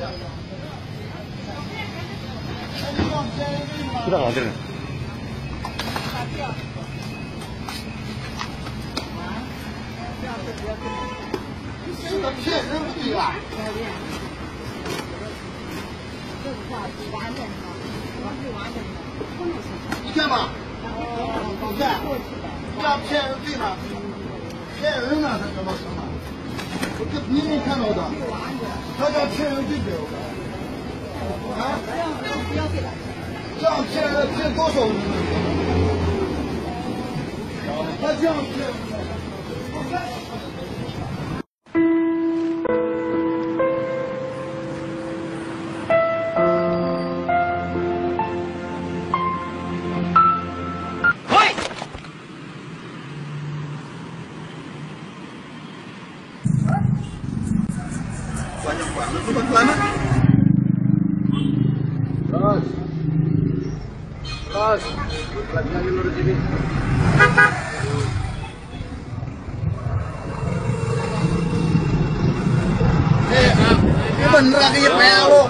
不大好这个。 这个骗人不对吧？你看吧，你看，这样骗人对吗？骗人呢，他怎么成呢？我这明明看到的，他这样骗人对不对？啊？这样骗人骗多少人？他这样骗。关门。Terus. Lagi dulu di sini. Ini bener lagi nyepel lu.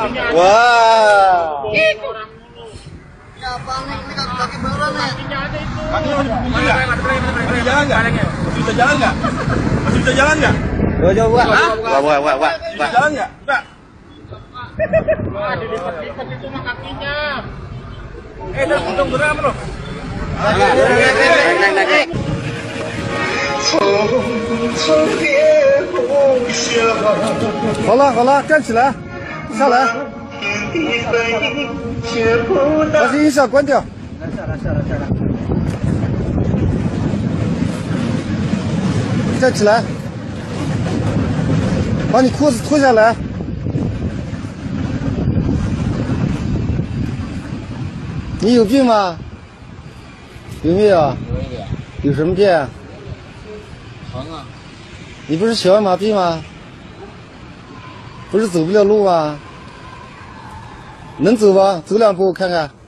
Wah. Ya bang, ini kaki beneran nih. Masih jalan nggak? Masih bisa jalan nggak? Masih bisa jalan nggak? Wah. Bisa jalan nggak? Enggak. Wah, dilipat-lipat itu mah kakinya. Untung berapa bro? Naik. 好了，站起来，下来，把这音响关掉。下来。站起来，把你裤子脱下来。你有病吗？有没有？ 有一点。 有什么病？ 疼啊！ 你不是小儿麻痹吗？不是走不了路吗？能走吗？走2步看看。